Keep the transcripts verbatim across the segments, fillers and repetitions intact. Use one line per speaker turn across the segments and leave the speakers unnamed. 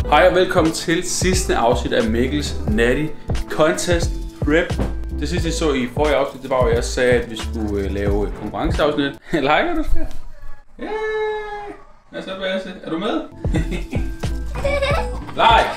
Hej og velkommen til sidste afsnit af Mikkels Natty Contest Prep. Det sidste I så i forrige afsnit, det var jo jeg sagde, at vi skulle uh, lave et konkurrenceafsnit. Like, du skal? Yeah! Lad os se, hvad jeg siger. Er du med? Like!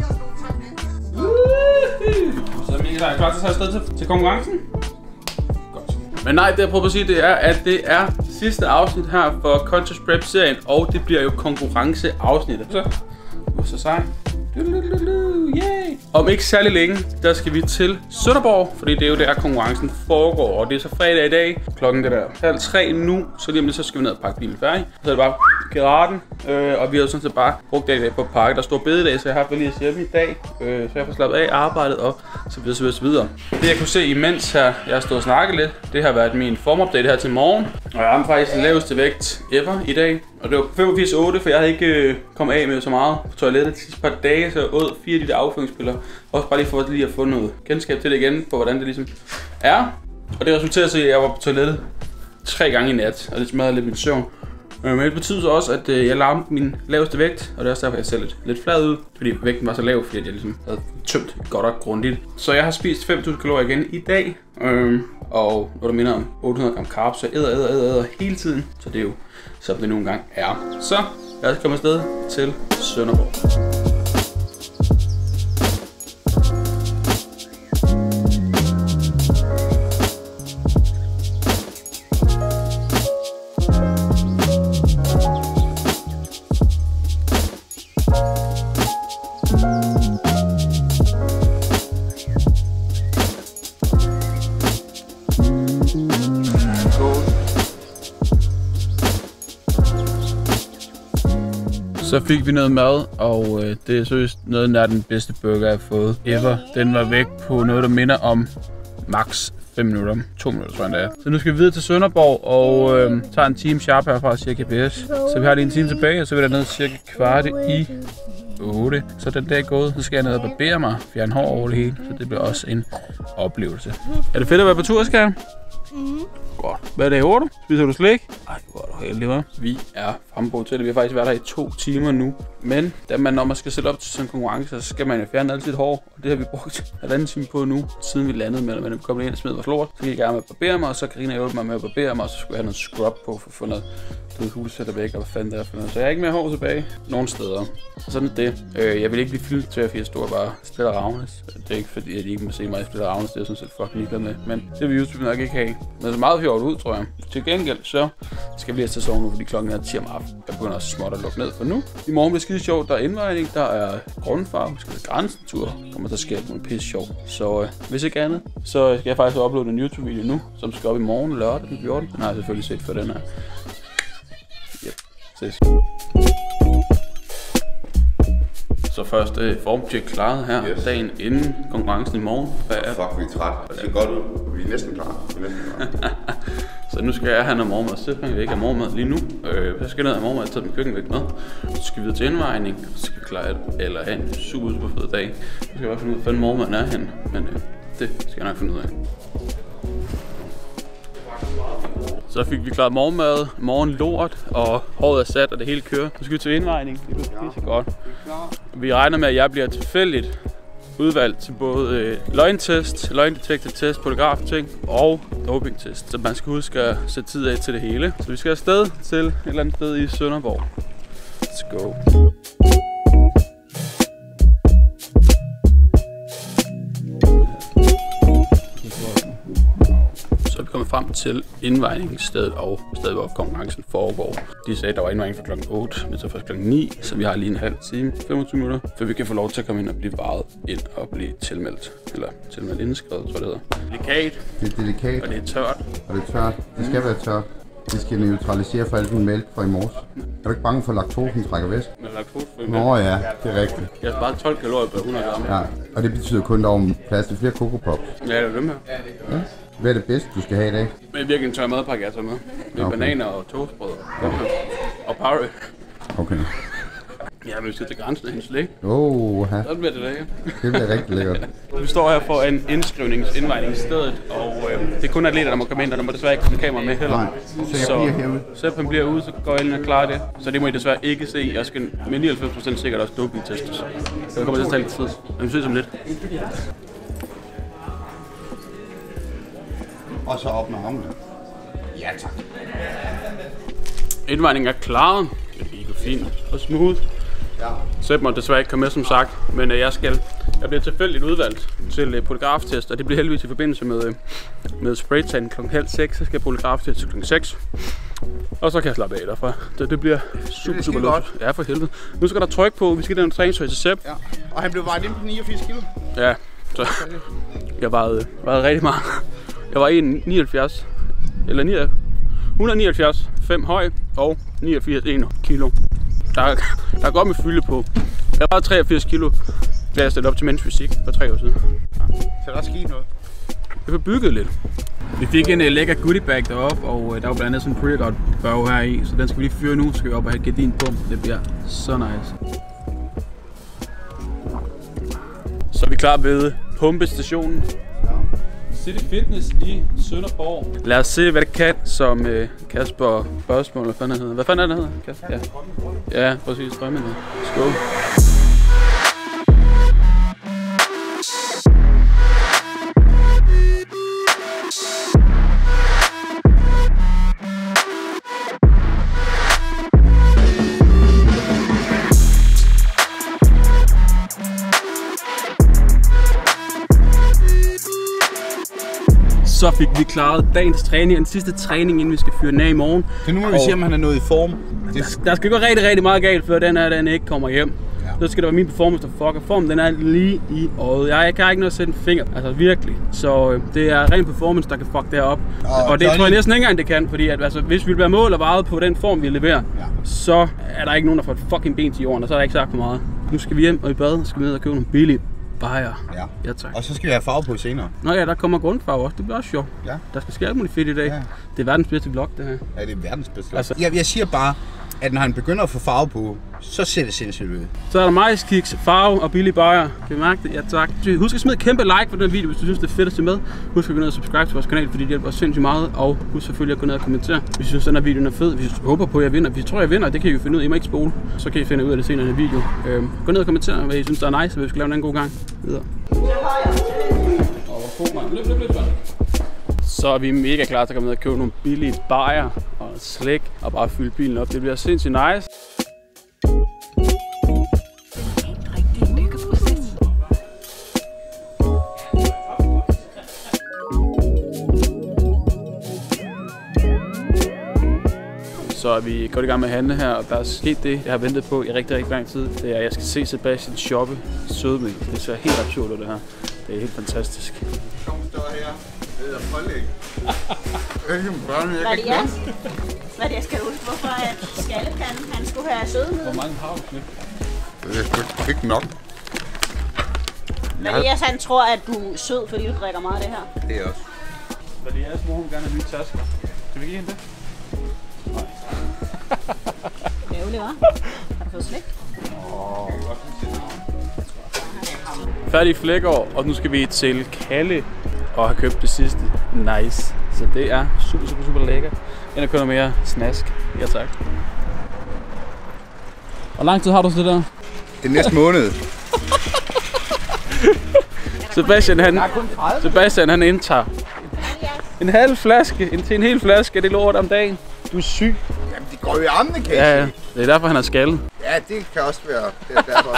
Så er Mikkel klar til at tage afsted til, til konkurrencen? Godt. Men nej, det jeg prøver at sige, det er, at det er sidste afsnit her for Contest Prep-serien, og det bliver jo konkurrenceafsnittet. Så, så sej. Yay! Om ikke særlig længe, der skal vi til Sønderborg, fordi det er jo der konkurrencen foregår, og det er så fredag i dag. Klokken det der halv tre nu, så lige om lidt så skal vi ned og pakke bilen færdig. Så er det bare geraden, øh, og vi har sådan set bare brugt det i dag på at pakke. Der står bededag, så jeg har haft lige hjemme i dag, øh, så jeg har fået slappet af arbejdet og så videre, så videre, så videre. Det jeg kunne se imens her, jeg har stået og snakket lidt, det har været min formupdate her til morgen. Og jeg har faktisk den laveste vægt ever i dag. Og det var femogfirs komma otte, for jeg havde ikke øh, kommet af med så meget på toilettet de sidste par dage, så jeg åd fire af de der afføringspiller. Også bare lige for lige at få noget kendskab til det igen, på hvordan det ligesom er. Og det resulterede så, at jeg var på toilettet tre gange i nat, og det smadrede lidt min søvn. Men det betyder så også, at øh, jeg lavede min laveste vægt, og det er også derfor, jeg ser lidt, lidt flad ud. Fordi vægten var så lav, fordi jeg ligesom havde tømt godt og grundigt. Så jeg har spist fem tusind kalorier igen i dag. Øh, og når du minder om otte hundrede gram carbs, så æder, æder, æder, æder hele tiden. Så det er jo, som det nu engang er. Så lad os komme afsted til Sønderborg. Så fik vi noget mad, og øh, det er seriøst noget af den bedste burger, jeg har fået ever. Den var væk på noget, der minder om max fem minutter. to minutter, tror jeg, det er. Så nu skal vi videre til Sønderborg, og øh, tager en time sharp herfra og siger G P S. Så vi har lige en time tilbage, og så vil der ned cirka kvart i otte. Så den dag er gået, så skal jeg ned og barbere mig, fjerne hår over det hele, så det bliver også en oplevelse. Er det fedt at være på tur, Skær? Mm. Godt. Hvad er det, hårdt? Spiser du slik? Ej, hvor er du heldig, hva'? Vi er fremme på hotellet. Vi har faktisk været der i to timer nu. Men da man, når man skal sætte op til sådan en konkurrence, så skal man jo fjerne alt sit hår. Og det har vi brugt halvanden time på nu, siden vi landede med, at man kom ind og smed vores lort. Så gik jeg i gang med at barbere mig, og så Karina hjælpe mig med at barbere mig, og så skulle jeg have noget scrub på for at få noget hulsætter væk, og hvad fanden det er for noget. Så jeg har ikke mere hår tilbage nogen steder. Sådan er det. Øh, jeg vil ikke blive filmet, fordi jeg står bare Splitter Ravnes. Det er ikke fordi, at I ikke må se mig i Splitter Ravnes, det er sådan set fucking ligeglad med. Men det vil YouTube nok ikke have. Men så meget fjort ud, tror jeg. Til gengæld, så skal vi lige til sove nu, fordi klokken er ti om aftenen. Jeg begynder også småt at lukke ned for nu. I morgen bliver skide sjovt. Der er indvejning, der er grundfar, vi skal have grænsentur. Der kommer til at ske noget pisse sjovt. Så øh, hvis ikke andet, så skal jeg faktisk uploade en YouTube-video nu, som skal op i morgen lørdag den fjortende. Den har jeg selvfølgelig set for den her. Yep. Ses. Så først øh, formtjek klaret her, yes. Dagen inden konkurrencen i morgen.
Hvad er Fuck, vi er træt. Det ser godt ud. Vi er næsten klar. Vi er næsten klar.
Så nu skal jeg have noget morgenmad. Så jeg ikke have morgenmad lige nu. Øh, jeg skal ned og have morgenmad, jeg tager min køkken væk med. Så skal vi videre til indvejning. Så skal vi klare et, eller have en super, super fed dag. Så skal jeg bare finde ud af, hvordan morgenmaden er henne. Men øh, det skal jeg nok finde ud af. Så fik vi klaret morgenmad, morgen lort, og håret er sat, og det hele kører. Nu skal vi til indvejning. Det bliver pisse godt. Vi regner med, at jeg bliver tilfældigt udvalgt til både øh, løgntest, løgndetektortest, polygraf-ting og dopingtest. Så man skal huske at sætte tid af til det hele. Så vi skal afsted til et eller andet sted i Sønderborg. Let's go. Så er vi kommet frem til indvejningsstedet og stedet, hvor konkurrencen foregår. De sagde, at der var indvejning fra klokken otte, men så først klokken ni, så vi har lige en halv time, femogtyve minutter, for vi kan få lov til at komme ind og blive varet ind og blive tilmeldt. Eller tilmeldt indskrevet, tror jeg det hedder. Delikat.
Det er delikat.
Og det er tørt.
Og det er tørt. Det skal mm. være tørt. Det skal neutralisere for al den mælk fra i morges. Er du ikke bange for, at laktosen trækker væk?
Med laktose for
Nå ja, det er rigtigt.
Jeg har bare tolv kalorier per hundrede gram.
Ja, og det betyder kun, at der er plads til flere Coco Pops.
Ja, det er dem her.
Ja. Hvad er det bedste, du skal have i dag?
Det er virkelig en tør madpakke, jeg tager med. Det er okay. Bananer og toastbrød. Okay. Og parry.
Okay.
Ja, men vi skal til grænsen af hendes slik.
Åh, ja.
Så bliver det lækkert.
Det bliver rigtig lækkert.
Vi står her for en indskrivnings indvejning i stedet, og øh, det er kun atleter, der må komme ind, og der må desværre ikke komme kamera med heller.
Nej, så jeg bliver herude.
Så han bliver ude, så går jeg ind og klarer det. Så det må I desværre ikke se. Jeg skal med nioghalvfems procent sikkert også doping-testes. Så det kommer til at tage lidt tid. Men vi ses om lidt.
Og så op med armene. Ja, tak.
Indvejningen er klaret. Det er fint og smooth.
Ja.
Sepp må desværre ikke komme med, som sagt, men øh, jeg skal. Jeg bliver tilfældigt udvalgt til øh, polygraftest, og det bliver heldigvis i forbindelse med, øh, med spraytan klokken halv seks. Så skal jeg polygraftest til klokken seks. Og så kan jeg slappe af derfra. Det, det bliver super, super luksus. Ja, for helvede. Nu skal der tryk på. Vi skal have en træningstøj til Sepp.
Ja. Og han blev vejet ind på niogfirs kilo.
Ja, så jeg vejede, vejede rigtig meget. Jeg var en komma nioghalvfjerds, eller et hundrede nioghalvfjerds, fem høj og niogfirs en kilo. Der er, der er godt med fylde på. Jeg var treogfirs kilo, da jeg stillede op til mænds fysik for tre år siden.
Ja. Så der er sket noget.
Jeg får bygget lidt. Vi fik en uh, lækker goodie bag deroppe, og uh, der var blandt andet sådan en pre-workout børge her i, så den skal vi lige fyre nu, så skal vi op og have et gardin på. Det bliver så nice. Så er vi klar ved pumpestationen. City Fitness i Sønderborg. Lad os se, hvad det kan, som uh, Kasper Børsmål, hvad fanden han hedder. Hvad fanden er det, hedder, Kasper? Ja, ja, præcis. Drømmen. Skål. Så fik vi klaret dagens træning, den sidste træning, inden vi skal fyre den af i morgen.
Så nu må vi se, om han er nået i form.
Der, der skal gå rigtig, rigtig meget galt, før den her den ikke kommer hjem. Ja. Så skal det være min performance, der fucker. Formen den er lige i øjet. Jeg, jeg kan ikke nå at sætte en finger, altså virkelig. Så øh, det er ren performance, der kan fuck det her op. Og, og det Johnny... tror jeg næsten ikke engang, det kan, fordi at, altså, hvis vi vil være mål og vejet på den form, vi leverer, ja. Så er der ikke nogen, der får et fucking ben til jorden, og så er der ikke sagt for meget. Nu skal vi hjem og i bad, skal vi ned og købe nogle billige bajer.
Ja.
Ja, tak.
Og så skal vi have farve på senere.
Nå ja, der kommer grundfarve også. Det bliver også sjovt. Ja. Der skal ske alt muligt fedt i dag. Ja. Det er verdens bedste vlog, det her.
Ja, det er verdens bedste vlog. Altså, jeg, jeg siger bare, at når han begynder at få farve på, så ser det sindssygt ud.
Så er der majskiks, farve og billige bajer. Kan I mærke det? Ja, tak. Husk at smide et kæmpe like på den video, hvis du synes, det er fedt at se med. Husk at gå ned og subscribe til vores kanal, fordi det hjælper os sindssygt meget. Og husk selvfølgelig at gå ned og kommentere, hvis I synes, den her video er fed. Hvis I håber på, at jeg vinder. Hvis I tror, jeg vinder, det kan I jo finde ud af. I må ikke spole. Så kan I finde ud af det senere i den video. Øhm, gå ned og kommentere, hvad I synes, der er nice, og hvis vi skal lave en anden god gang. Videre. Så er vi mega klar til at komme ned og købe nogle billige bajer og slik og bare fylde bilen op. Det bliver sindssygt nice. Så er vi godt i gang med at handle her, og der er sket det, jeg har ventet på i rigtig, rigtig lang tid. Det er, at jeg skal se Sebastian shoppe sødmælk. Det ser helt absurd ud, det her. Det er helt fantastisk.
Kom, står her. Det er pålæg.
Hvad er det, jeg? Hvad er det, jeg skal huske? Hvorfor at Skallepanden, han skulle have sødmælk?
Hvor mange har du snit?
Det er sgu ikke nok.
Mathias, han tror, at du er sød, fordi du drikker meget af det her.
Det er også.
Mathias må hun gerne have nye tasker. Skal vi give hende det? Nej.
Det er ærgerligt, hva'? Har du fået slik?
Åh, færdig Flækgaard, og nu skal vi til Kalle og have købt det sidste. Nice. Så det er super, super, super lækkert. Ind og købe mere snask. Ja, tak. Hvor lang tid har du til det der?
Det er næste måned.
Sebastian, han, Sebastian, han indtager en halv flaske, en, til en hel flaske, det lort om dagen. Du er syg.
Jamen, det går jo i armene, kan
ja, ja. Det er derfor, han er skaldet.
Ja, det kan også være. Det er derfor.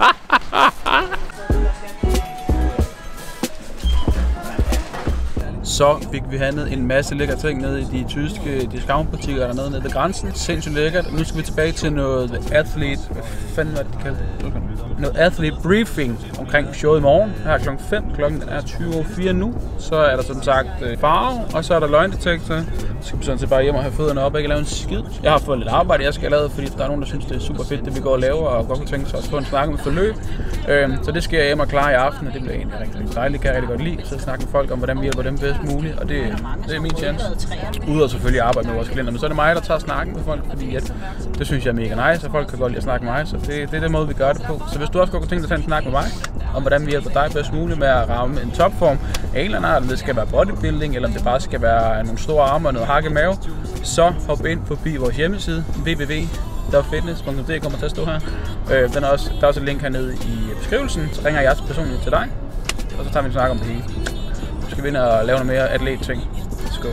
Så fik vi handlet en masse lækre ting nede i de tyske discountbutikker dernede nede ved grænsen. Sindssygt lækkert. Nu skal vi tilbage til noget athlete... Hvad fanden var det, de kaldte det? Noget athlete briefing omkring showet i morgen. Her klokken fem. Klokken er tyve over fire nu. Så er der som sagt farve, og så er der løgndetektor. Så skal vi sådan set bare hjem og have fødderne op og ikke lave en skid. Jeg har fået lidt arbejde, jeg skal have lavet, fordi der er nogen, der synes, det er super fedt, det vi går og laver, og godt kunne tænke sig at få en snak med forløb. Øhm, så det skal jeg hjem og klare i aften, og det bliver egentlig rigtig, rigtig dejligt. Det kan jeg rigtig godt lide. Så snakke med folk om, hvordan vi hjælper dem bedst bedst muligt, og det, det er min chance. Udover selvfølgelig at arbejde med vores klienter, men så er det mig, der tager snakken med folk, fordi at, det synes jeg er mega nice, og folk kan godt lide at snakke med mig, så det, det er den måde, vi gør det på. Så hvis du også godt kunne tænke dig at tage en snak med mig, om hvordan vi hjælper dig bedst muligt med at ramme en topform af en eller anden art, om det skal være bodybuilding, eller om det bare skal være nogle store arme og noget hak i mave, så hop ind forbi vores hjemmeside, w w w punktum fitness punktum d k, kommer til at stå her. Øh, den er også, der er også et link hernede i beskrivelsen, så ringer jeg personligt til dig, og så tager vi en snak om det hele. Nu skal vi ind og lave noget mere atlet-ting. Let's go.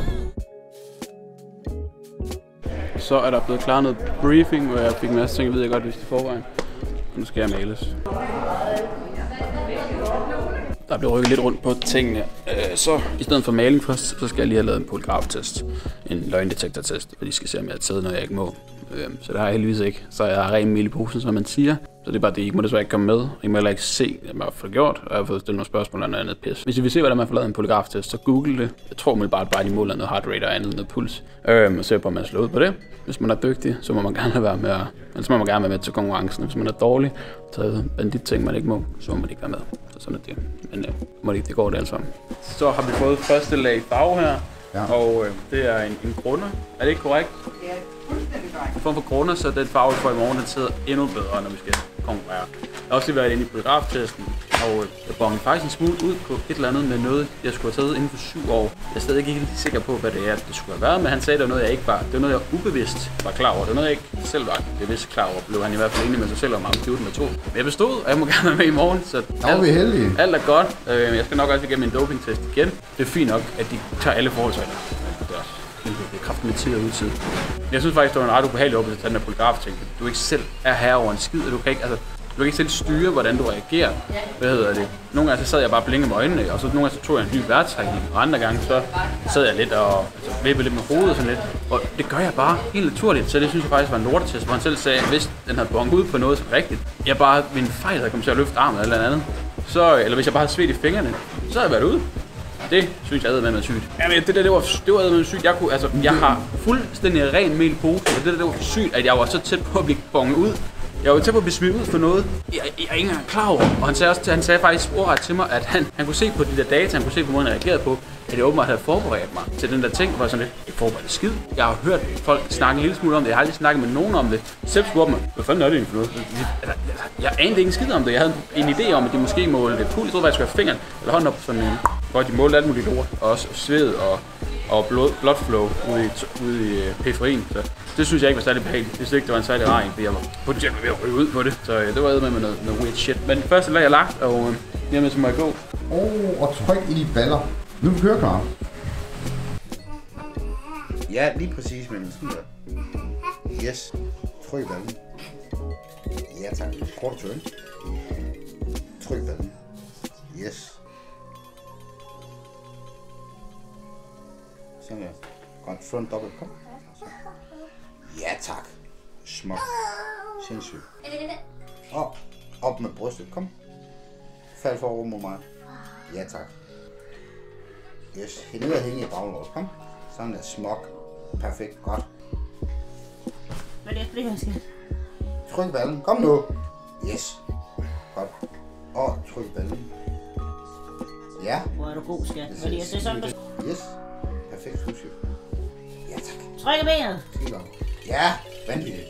Så er der blevet klaret noget briefing, hvor jeg fik en masse ting, ved jeg godt, hvis det forvejen. Nu skal jeg males. Der bliver rykket lidt rundt på tingene. Så i stedet for maling først, så skal jeg lige have lavet en polygraftest. En løgndetektortest, hvor de skal se, om jeg har taget noget, jeg ikke må. Så det har jeg heldigvis ikke. Så jeg har ren mel i posen, som man siger. Så det er bare det, I må desværre ikke komme med. I må heller ikke se, hvad jeg har fået gjort. Og jeg har fået stillet nogle spørgsmål eller noget andet pis. Hvis I vil se, hvordan man får lavet en polygraftest, så google det. Jeg tror man bare, at de måler noget heart rate og andet, noget puls. Øhm, og se på, om man slår ud på det. Hvis man er dygtig, så må man gerne være med. Eller så må man gerne være med til konkurrencen. Hvis man er dårlig, taget bandit ting, man ikke må, så må man ikke være med. Så sådan er det. Men øh, må det ikke, det går det alt sammen. Så har vi fået første lag farve her. Ja. Og øh, det er en, en grunder. Er det ikke korrekt? Ja, fuldstændig korrekt. En form for grunder, så den farve, vi får i morgen, den sidder endnu bedre, når vi skal konkurrere. Jeg har også lige været inde i polygraftesten, og øh, jeg bongede faktisk en smule ud på et eller andet med noget, jeg skulle have taget inden for syv år. Jeg er stadig ikke helt sikker på, hvad det er, det skulle have været, men han sagde, at det var noget, jeg ikke var. Det var noget, jeg ubevidst var klar over. Det var noget, jeg ikke selv var bevidst klar over. Blev han i hvert fald enig med sig selv om at give den med to. Men jeg bestod, og jeg må gerne være med i morgen, så alt,
vi heldige.
alt er godt. Jeg skal nok også igennem en dopingtest igen. Det er fint nok, at de tager alle forholdsregler. Det er kraftigt med tid og udtid. Jeg synes faktisk, det var en ret ubehagelig oplevelse at tage den her polygraf-ting. Du ikke selv er herre over en skid, og du kan ikke, altså, du kan ikke selv styre, hvordan du reagerer. Hvad hedder det? Nogle gange så sad jeg bare og blinkede med øjnene, og så nogle gange så tog jeg en ny vejrtrækning, og andre gange så sad jeg lidt og altså, vippede lidt med hovedet og sådan lidt. Og det gør jeg bare helt naturligt, så det synes jeg faktisk var en lortetest, hvor han selv sagde, at hvis den havde bonget ud på noget så rigtigt, jeg bare ved en fejl havde kommet til at løfte armen eller andet, så, eller hvis jeg bare havde svedt i fingrene, så havde jeg været ude. Det synes jeg med mig sygt. Jamen, det der, det var, det var med sygt. Jeg kunne, altså, jeg har fuldstændig ren mel pose, og det der, det var sygt, at jeg var så tæt på at blive bonget ud. Jeg var tæt på at blive smidt ud for noget, jeg, jeg er ikke engang klar over. Og han sagde, også, han sagde faktisk ordret til mig, at han, han kunne se på de der data, han kunne se på måden, jeg reagerede på, at jeg åbenbart havde forberedt mig til den der ting, hvor jeg sådan lidt, ikke forberedt skid. Jeg har hørt folk snakke en lille smule om det, jeg har aldrig snakket med nogen om det. Selv spurgte mig, hvad fanden er det egentlig for noget? Jeg, jeg anede ikke en skid om det, jeg havde en idé om, at de måske målte puls, jeg troede, at jeg skulle have fingeren eller hånden op på sådan en, hvor de målte alt muligt lort, og også sved og, og blod, blood flow ude i, ude i uh, periferien. Så det synes jeg ikke var særlig behageligt. Det synes ikke, det var en særlig rar en, fordi jeg var potentielt ved at ryge ud på det. Så uh, det var med med noget, noget weird shit. Men først lag jeg lagt, og uh, hjemme så må jeg gå.
Åh, oh, og tryk i de baller. Nu vil køre, klar.
Ja, lige præcis, men skider. Yes. Tryk ballen. Ja, tak. Kort turn. Tryk ballen. Yes. Sådan der. Godt. Front dobbelt. Kom. Ja, tak. Smuk. Sindssygt. Op. Op med brystet. Kom. Fald forover mod mig. Ja, tak. Yes. Hæld ned og hænge i baglås. Kom. Sådan der. Smuk. Perfekt. Godt.
Hvad er det, det her skal?
Tryk ballen. Kom nu. Yes. Godt. Og tryk ballen. Ja.
Hvor er du god, skat. Hvad er det sådan, du...
Yes. Perfekt. Sushi. Ja, tak.
Tryk i benet.
Skid op. Ja. Vanvittigt.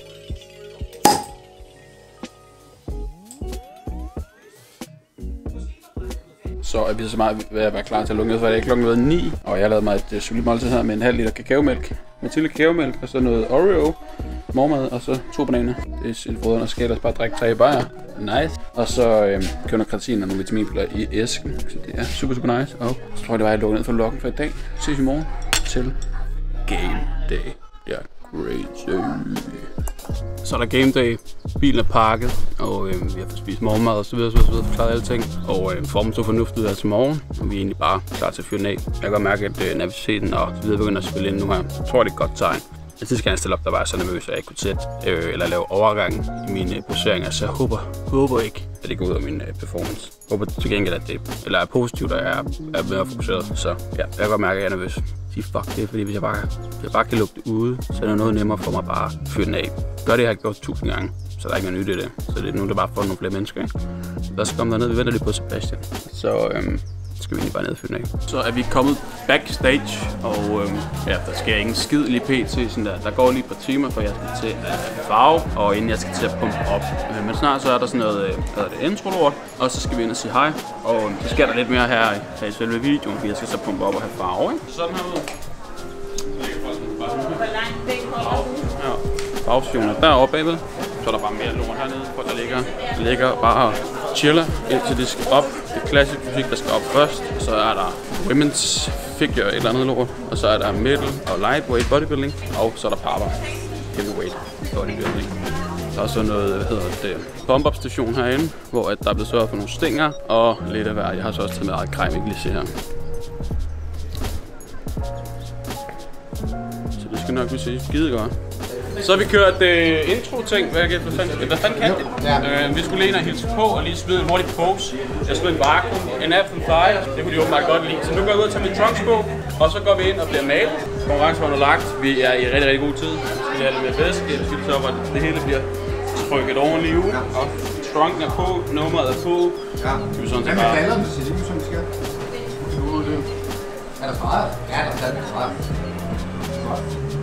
Så er vi så meget ved at være klar til at lukke ned, så er det klokken ved ni, og jeg lavede mig et solidt måltid her med en halv liter kakaomælk, med til kakaomælk, og så noget Oreo, mormad, og så to bananer. Det er sildebrøderne, og skal ellers bare drikke tre bajer. Nice. Og så øhm, køber noget kreatin og nogle vitaminpiller i æsken, så det er super, super nice. Og så tror jeg, det var, at jeg lukker ned for loggen for i dag. Ses i morgen til Game Day. Det er crazy. Så er der Game Day, bilen er pakket, og øh, vi har fået spist morgenmad og så videre, så videre, forklaret alle ting. Og øh, formen så fornuftigt ud her til morgen, og vi er egentlig bare klar til at fyre den af. Jeg kan godt mærke, at øh, nervøsiteten og så videre begynder at spille ind nu her. Jeg tror, det er et godt tegn. Jeg synes, jeg stille op, der var så nervøs, at jeg ikke kunne sætte øh, eller lave overgang i mine øh, poseringer, så jeg håber, håber ikke, at det går ud af min øh, performance. Jeg håber til gengæld, at det eller er positivt, og jeg er, er mere fokuseret. Så ja, jeg kan godt mærke, at jeg er nervøs. Sige fuck det, fordi hvis jeg bare, hvis jeg bare kan lukke det ude, så er det noget nemmere for mig bare at fyre den af. Gør det, jeg har gjort tusind gange, så der er ikke noget nyt i det. Så det er nu, der bare får nogle flere mennesker, ikke? Lad os komme derned, vi venter lige på Sebastian. Så øhm, skal vi egentlig bare ned og finde af. Så er vi kommet backstage, og øhm, ja, der sker ingen skid lige pt. Sådan der. Der går lige et par timer, for jeg skal til at farve, og inden jeg skal til at pumpe op. Men snart så er der sådan noget, øh, hvad er det, intro-lort, og så skal vi ind og sige hej. Og så sker der lidt mere her, her i selve videoen, fordi jeg skal så pumpe op og have farve, ikke? Sådan her ud.
Hvor langt væk holder du?
Ja, farvestationen er deroppe bagved. Så er der bare mere lort hernede, hvor der ligger, der ligger bare og chiller, indtil det skal op. Det er klassisk musik, der skal op først. Så er der women's figure, et eller andet lort. Og så er der middle og lightweight bodybuilding. Og så er der power, heavyweight bodybuilding. Der er så noget, hvad hedder det, pump-up station herinde, hvor at der er blevet sørget for nogle stænger og lidt af hver. Jeg har så også taget med eget grej, vi kan lige se her. Så det skal nok blive se skide godt. Så har vi kørt uh, intro-ting. Hvad, hvad fanden kan det? Ja. Uh, vi skulle lige ind og hilse på og lige smide en hurtig pose. Jeg smed en vakuum, en apple pie. Det kunne de åbenbart godt lide. Så nu går jeg ud og tager min trunks på, og så går vi ind og bliver malet. Konkurrencen er lagt. Vi er i rigtig, rigtig god tid. Vi skal have lidt mere væske. Vi skal sørge for, at det hele bliver trykket ordentligt ud. Og trunken er på, nummeret er på.
Ja.
Vi sådan
Hvad med ballerne til det, som vi skal? Er der streget? Ja, der er stadig streget. Godt.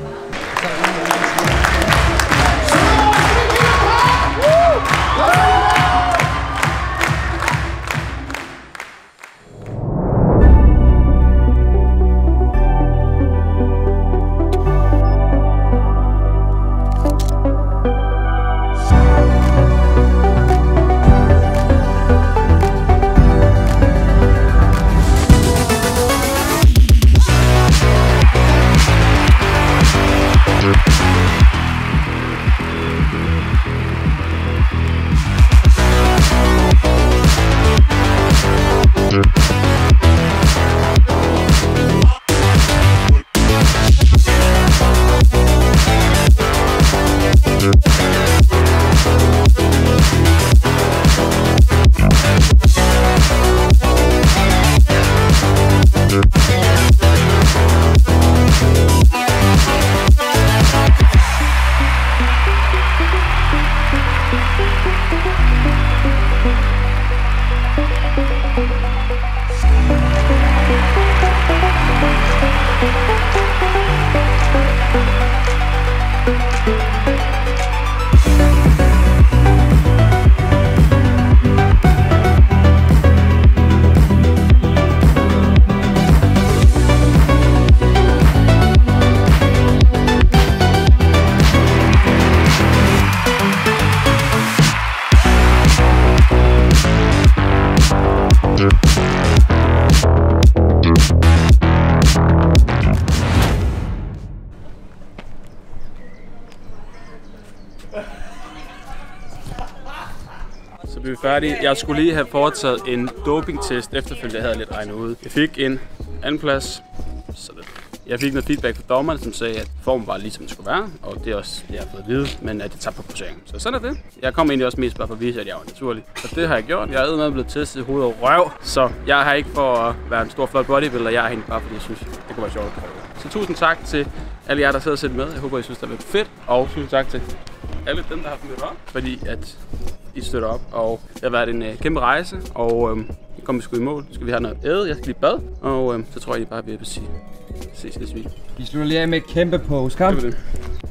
Så blev vi færdige. Jeg skulle lige have foretaget en dopingtest efterfølgende, jeg havde lidt regnet ud. Jeg fik en anden plads. Så det. Jeg fik noget feedback fra dommerne, som sagde, at formen var lige som den skulle være. Og det er også det, jeg har fået at vide, men at det tager på poseringen. Så sådan er det. Jeg kom egentlig også mest bare for at vise, at jeg var naturlig. Så det har jeg gjort. Jeg er eddermame blevet testet i hoved og røv. Så jeg har ikke for at være en stor flot bodybuilder. Jeg er egentlig bare fordi jeg synes, det kunne være sjovt at prøve. Så tusind tak til alle jer, der sidder og sætter med. Jeg håber, I synes, det har været fedt. Og tusind tak til alle dem, der har mødt op, fordi at I støtter op. Og det har været en uh, kæmpe rejse, og øhm, nu kommer vi sgu i mål. Nu skal vi have noget æde, jeg skal lige bad, og øhm, så tror jeg, I bare vil sige ses næste video.
Vi slutter lige af med et kæmpe pose, kom.